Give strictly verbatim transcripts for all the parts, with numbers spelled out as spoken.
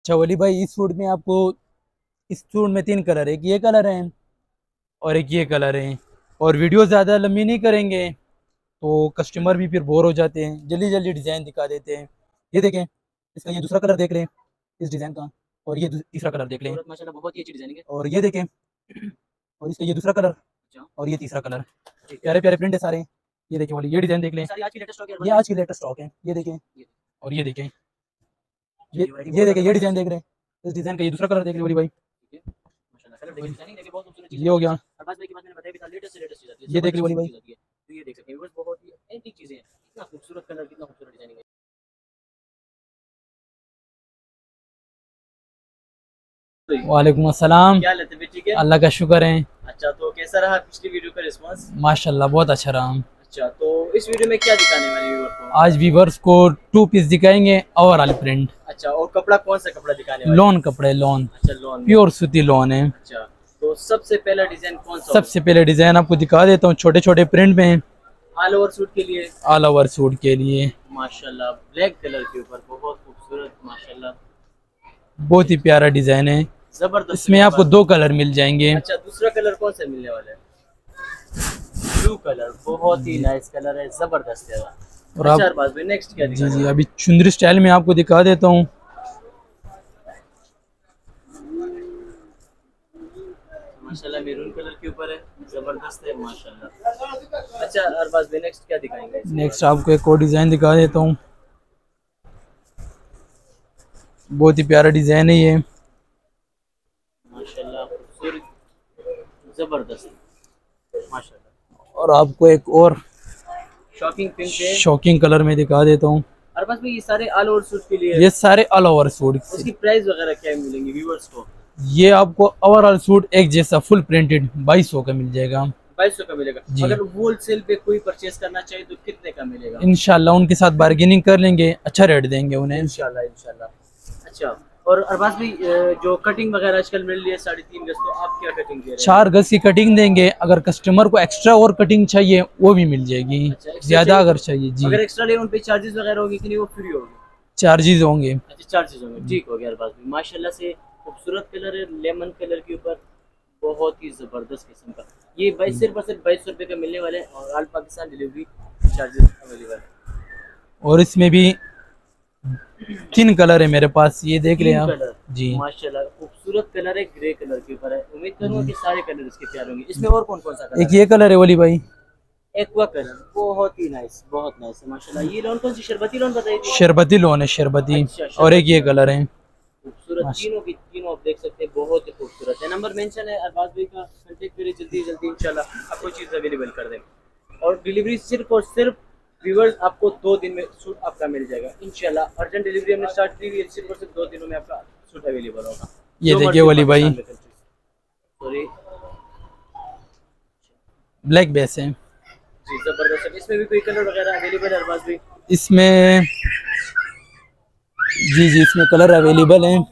अच्छा वली भाई, इस सूट में आपको, इस सूट में तीन कलर है, एक ये कलर है और एक ये कलर है। और वीडियो ज़्यादा लंबी नहीं करेंगे तो कस्टमर भी फिर बोर हो जाते हैं, जल्दी जल्दी डिज़ाइन दिखा देते हैं। ये देखें, इसका ये दूसरा कलर देख लें इस डिज़ाइन का, और ये दू- तीसरा कलर देख लें। माशाल्लाह बहुत ही अच्छी डिजाइनिंग है। और ये देखें, और इसका ये दूसरा कलर अच्छा, और ये तीसरा कलर। ठीक है। प्यारे प्यारे प्रिंट है सारे। ये देखें वाली, ये डिज़ाइन देख लें, सारी आज की लेटेस्ट स्टॉक है ये भाई। आज की लेटेस्ट स्टॉक है। ये देखें, ये और ये देखें, ये ये वैरायटी ये बहुत देखें, ज्यादा ये है। डिज़ाइन देख रहे हैं, इस डिज़ाइन का ये दूसरा कलर देख रहे वाली भाई। ठीक है, माशाल्लाह कलर देखिए, डिजाइनिंग देखिए, बहुत खूबसूरत चीज है ये हो गया, माशाल्लाह। अरबाज भाई की बात मैंने बताई भी था, लेटेस्ट से लेटेस्ट चीज आती है, ये देख ली वाली जबरदस्त भाई। चीज आती है। तो ये देख सकते हैं व्यूअर्स, बहुत ही एंटीक चीजें हैं, कितना खूबसूरत कलर, कितना खूबसूरत डिजाइनिंग है। तो वालेकुम अस्सलाम। क्या हाल है, तबीयत ठीक है? अल्लाह का शुक्र है। अच्छा, तो कैसा रहा पिछली वीडियो का रिस्पांस? माशाल्लाह बहुत अच्छा रहा। अच्छा, तो इस वीडियो में क्या दिखाने वाले व्यूअर को? आज व्यूवर्स को टू पीस दिखाएंगे ओवरऑल प्रिंट। अच्छा, और कपड़ा कौन सा कपड़ा दिखाने वाले? लॉन कपड़े, लॉन, अच्छा, लॉन में। प्योर सूती लॉन है। अच्छा, तो सबसे पहला डिजाइन कौन सा? सबसे पहले डिजाइन आपको दिखा देता हूँ, छोटे छोटे प्रिंट में, ऑल ओवर सूट के लिए। ऑल ओवर सूट के लिए। माशाल्लाह ब्लैक कलर के ऊपर बहुत खूबसूरत, माशाल्लाह बहुत ही प्यारा डिजाइन है। जबरदस्त। इसमें आपको दो कलर मिल जाएंगे। अच्छा, दूसरा कलर कौन सा मिलने वाला है? ब्लू कलर, बहुत ही नाइस कलर है, जबरदस्त है। और अच्छा आप, अरबाज भाई, नेक्स्ट क्या जी दिखाने जी, वाले? अभी चुंदरी स्टाइल में आपको दिखा देता हूँ। माशाल्लाह मैरून कलर के ऊपर है, जबरदस्त है माशाल्लाह। अच्छा अरबाज भाई, नेक्स्ट क्या दिखाएंगे? नेक्स्ट आपको एक और डिजाइन दिखा देता हूँ, बहुत ही प्यारा डिजाइन है ये। माशाल्लाह खूबसूरत, जबरदस्त माशाल्लाह। और आपको एक और शॉकिंग पिंक है। शॉकिंग कलर में दिखा देता हूँ। अरबाज भाई, ये सारे ऑल ओवर सूट के लिए है। ये सारे ऑल ओवर सूट। उसकी प्राइस वगैरह क्या मिलेंगी व्यूअर्स को? ये आपको ओवरऑल सूट एक जैसा फुल प्रिंटेड बाईस सौ का मिल जाएगा। बाईस सौ का मिलेगा। जी। अगर होलसेल पे कोई परचेज करना चाहिए तो कितने का मिलेगा? इंशाल्लाह उनके साथ बार्गेनिंग कर लेंगे, अच्छा रेट देंगे उन्हें। इंशाल्लाह इंशाल्लाह। अच्छा, और अरबाज भाई जो कटिंग वगैरह आजकल मिल रही है साढ़े तीन गज, तो आप क्या कटिंग दे रहे हैं? चार गज की कटिंग देंगे, अगर कस्टमर को एक्स्ट्रा और कटिंग चाहिए वो भी मिल जाएगी। अच्छा, ज्यादा अगर चाहिए जी, अगर एक्स्ट्रा ले उन पे चार्जेस वगैरह होगी कि नहीं, वो फ्री होगी? चार्जेस होंगे। अच्छा, चार्जेस होंगे, ठीक हो गया अरबाज भाई। माशाल्लाह से खूबसूरत कलर है, लेमन कलर के ऊपर, बहुत ही जबरदस्त किस्म का। ये बाईस सिर्फ और सिर्फ बाईस सौ रुपये का मिलने वाले हैं, और all Pakistan delivery charges available है। और इसमें भी तीन कलर है मेरे पास, ये देख लें तीन आप। कलर जी माशाल्लाह खूबसूरत कलर है, ग्रे कलर के ऊपर है। उम्मीद करूंगा कि सारे कलर इसके प्यारे होंगे। इसमें और कौन कौन सा कलर? एक ये कलर है वली भाई, एक्वा कलर, बहुत ही नाइस, बहुत नाइस है माशाल्लाह। ये लोन कौन सी, शरबती लोन बताई थी? शरबती लोन है, शरबती। अच्छा, और एक ये कलर है खूबसूरत, तीनों की तीनों आप देख सकते हैं, बहुत ही खूबसूरत है। नंबर मेंशन है अरबाज भाई का, कांटेक्ट करिए जल्दी जल्दी, इंशाल्लाह आपको चीज़ अवेलेबल कर देंगे। और डिलीवरी सिर्फ और सिर्फ व्यूवर्स, आपको दो दिन में सूट आपका मिल जाएगा इंशाल्लाह। अर्जेंट डिलीवरी हमने स्टार्ट की हुई है, सिर्फ और सिर्फ दो दिनों में आपका सूट अवेलेबल होगा। ये देखिए वली भाई, सॉरी, ब्लैक बेस है। जी जबरदस्त। इसमें भी कोई कलर वगैरह अवेलेबल है अरबाज भाई? इसमें जी जी, इसमें कलर अवेलेबल हैं।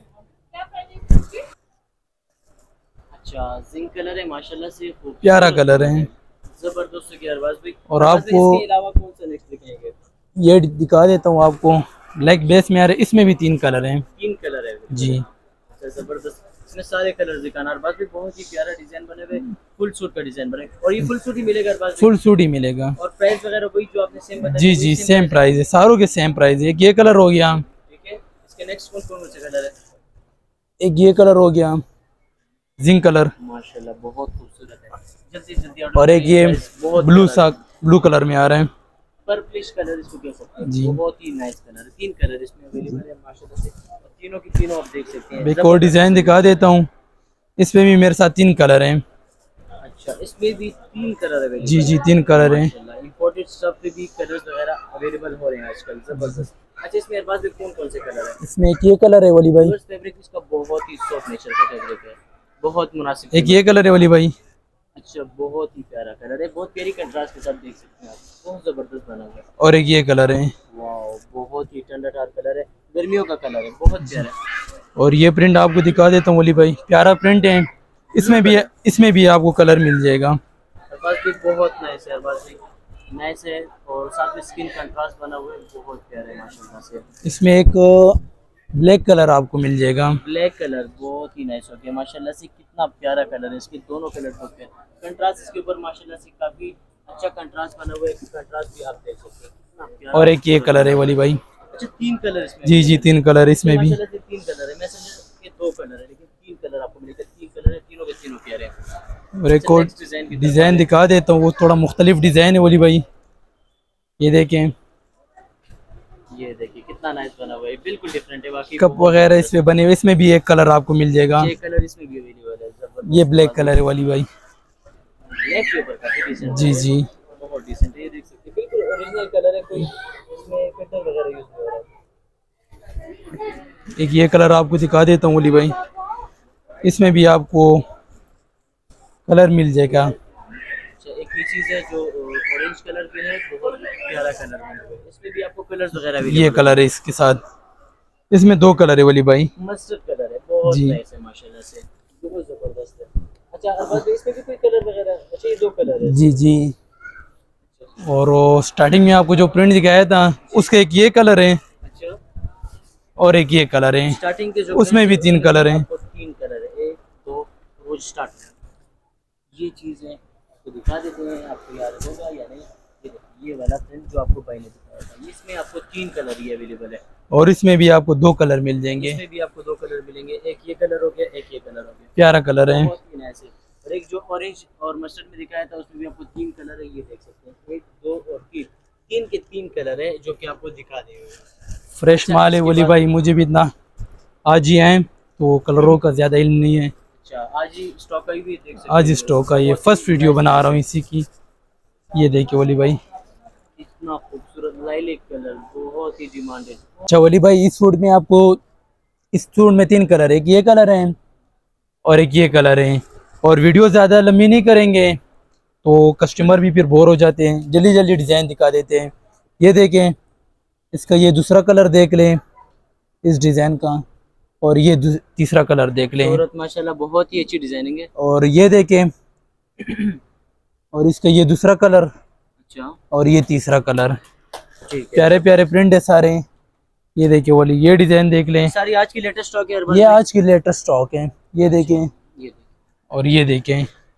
अच्छा, जिंक कलर है माशाल्लाह से, प्यारा कलर है, जबरदस्त है अरबाज भाई। और आपको इसके अलावा कौन सा नेक्स्ट दिखाएंगे? ये दिखा देता हूँ आपको, ब्लैक बेस में आ रहे, इसमें भी तीन कलर हैं। तीन कलर है जी। अच्छा, जबरदस्त, इसमें सारे कलर दिखाना। अरबाज भाई बहुत ही प्यारा डिजाइन बने हुए, फुल सूट का डिजाइन बने, और ये फुल सूट ही मिलेगा अरबाज भाई? फुल सूट ही मिलेगा। और प्राइस वगैरह वही जो आपने सेम बताया? जी जी, सेम प्राइस है, सारों के सेम प्राइस है। एक ये कलर हो गया, ठीक है। इसके नेक्स्ट कौन कौन से कलर है? एक ये कलर हो गया, जिंक कलर, माशाल्लाह बहुत खूबसूरत है, जल्दी जल्दी। और एक ये ब्लू सा, ब्लू कलर में आ रहा है, पर्पलिश कलर इसको कह सकते हैं। जी। बहुत ही नाइस कलर है, तीन कलर इसमें अवेलेबल है माशाल्लाह से, और तीनों की तीनों आप देख सकते हैं। एक और डिजाइन दिखा देता हूँ, इसमें भी मेरे साथ तीन कलर हैं। अच्छा, इसमें भी तीन कलर अवेलेबल? जी जी, तीन कलर हैं। इंपोर्टेड स्टफ पे भी कलर्स वगैरह अवेलेबल हो रहे हैं आजकल, जबरदस्त। अच्छा, इसमें अरबाज में कौन कौन से कलर है? इसमें एक ये कलर है वली भाई, फैब्रिक इसका बहुत ही सॉफ्ट नेचर का फैब्रिक है, बहुत मुनासिब। एक ये कलर है वली भाई। अच्छा, बहुत ही प्यारा कलर है, बहुत प्यारी कंट्रास्ट के साथ देख सकते हैं आप, बहुत जबरदस्त बना हुआ है। और एक ये कलर है, वाओ, बहुत ही ठंडा कलर है, गर्मियों का कलर है, बहुत प्यारा है। और ये प्रिंट आपको दिखा देता हूँ वली भाई, प्यारा प्रिंट है। इसमें भी इसमें भी आपको कलर मिल जाएगा। अरबाज भी बहुत नाइस है, अरबाज भी नाइस है, और साथ में स्किन कंट्रास्ट बना हुआ है, बहुत प्यारा है माशाल्लाह से। इसमें एक ब्लैक कलर आपको मिल जाएगा। ब्लैक कलर बहुत ही नाइस हो गया माशाल्लाह से, कितना प्यारा कलर है इसके, दोनों कलर बहुत प्यारे कंट्रास्ट इसके ऊपर माशाल्लाह से, काफी अच्छा कंट्रास्ट बना हुआ है, कंट्रास्ट भी आप देख सकते हैं कितना प्यारा। और एक ये कलर है वाली भाई। अच्छा तीन कलर इसमें? जी जी तीन कलर इसमें भी। माशाल्लाह से तीन कलर है, मैं समझा कि दो कलर है लेकिन तीन कलर आपको मिलेगा, तीन कलर है, तीनों के तीनों प्यारे हैं। और एक और डिज़ाइन दिखा देता हूँ, वो थोड़ा मुख्तलिफ डिज़ाइन है वाली भाई, ये देखें। ये देखिए कितना नाइस बना हुआ है, बिल्कुल डिफरेंट है बाकी। कप वगैरह इसमें बने हुए, इसमें भी एक कलर आपको मिल जाएगा। ये कलर इसमें भी अवेलेबल है, ये ब्लैक कलर है वाली भाई। ब्लैक के ऊपर काफी डिसेंट जी जी बहुत डिसेंट है, ये देख सकते हैं बिल्कुल ओरिजिनल कलर है, कोई इसमें फिल्टर वगैरह यूज नहीं हो रहा है। एक ये कलर आपको दिखा देता हूँ वाली भाई, इसमें भी आपको कलर मिल जाएगा। अच्छा एक ही चीज़ है जो ऑरेंज कलर के है, बहुत प्यारा कलर है, इसमें भी आपको कलर्स वगैरह भी। ये कलर है इसके साथ, इसमें दो कलर है वाली भाई। मस्टर्ड कलर है, बहुत नाइस है माशाल्लाह से, बहुत जबरदस्त है। अच्छा और इसमें भी कोई कलर वगैरह? अच्छा ये दो कलर है। जी जी और वो स्टार्टिंग में आपको जो प्रिंट दिखाया था उसके एक ये कलर है। अच्छा और एक ये कलर है, स्टार्टिंग के जो उसमें भी तीन कलर हैं। तीन कलर है, एक दो रोज स्टार्ट। ये चीज़ें तो दिखा देते हैं, आपको याद होगा या नहीं। ये ये वाला प्रिंट जो आपको भाई ने दिखाया था, इसमें आपको तीन कलर ही अवेलेबल है, और इसमें भी आपको दो कलर मिल जाएंगे। इसमें भी आपको दो कलर मिलेंगे, एक ये कलर हो गया, एक ये कलर हो गया, प्यारा कलर है। बहुत ही नाइस है। और एक जो ऑरेंज और मस्टर्ड में दिखाया था उसमें भी आपको तीन कलर है, ये देख सकते हैं, एक दो और तीन, तीन के तीन कलर है जो कि आपको दिखा देंगे। फ्रेश माल है बोली भाई, मुझे भी इतना आज ही आए तो कलरों का ज़्यादा इल्म नहीं है। अच्छा आज ही स्टॉक आई भी देख सकते हैं, आज ही स्टॉक आई है, फर्स्ट वीडियो बना रहा हूँ इसी की। ये देखिए वली भाई इतना खूबसूरत लाइलेक कलर, बहुत ही डिमांडेड। अच्छा वली भाई इस सूट में आपको, इस सूट में तीन कलर है, एक ये कलर है और एक ये कलर है। और वीडियो ज़्यादा लंबी नहीं करेंगे तो कस्टमर भी फिर बोर हो जाते हैं, जल्दी जल्दी डिज़ाइन दिखा देते हैं। ये देखें, इसका ये दूसरा कलर देख लें इस डिज़ाइन का, और ये तीसरा कलर देख लें। सूरत माशाल्लाह बहुत ही अच्छी डिजाइनिंग है। और ये देखें और इसका ये दूसरा कलर, अच्छा और ये तीसरा कलर, ठीक है, प्यारे प्यारे प्रिंट है सारे। ये देखिए वाली ये डिज़ाइन देख लें, सारी आज की लेटेस्ट स्टॉक है, ये आज की लेटेस्ट स्टॉक है। ये देखें, ये और ये देखें,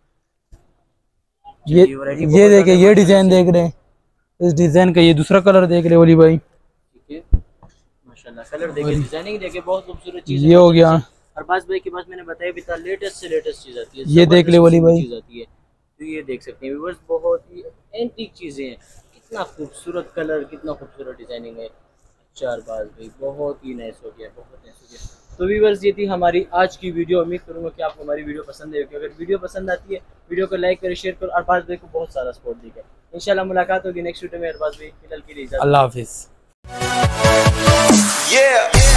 ये ये देखें, ये डिज़ाइन देख रहे हैं, इस डिज़ाइन का ये दूसरा कलर देख रहे वाली भाई। ठीक है माशाल्लाह, कलर देखिए, डिजाइनिंग देखिए, बहुत खूबसूरत चीज ये हो गया। अरबाज भाई के पास मैंने बताया भी था, लेटेस्ट से लेटेस्ट चीज आती है, ये देख ले वाली भाई, चीज आती है। तो ये देख सकते हैं व्यूअर्स, बहुत ही एंटीक चीजें हैं, कितना खूबसूरत कलर, कितना खूबसूरत डिजाइनिंग है। अच्छा अरबाज भाई बहुत ही नाइस हो गया, बहुत नाइस हो गया। तो व्यूअर्स ये थी हमारी आज की वीडियो, उम्मीद करूंगा कि आपको हमारी वीडियो पसंद है। अगर वीडियो पसंद आती है वीडियो को लाइक करें, शेयर करो, अरबाज भाई को बहुत सारा सपोर्ट दीजिए। इंशाल्लाह मुलाकात होगी नेक्स्ट वीडियो में। अरबाज भाई फिलहाल के लिए अल्लाह हाफिज़। Yeah.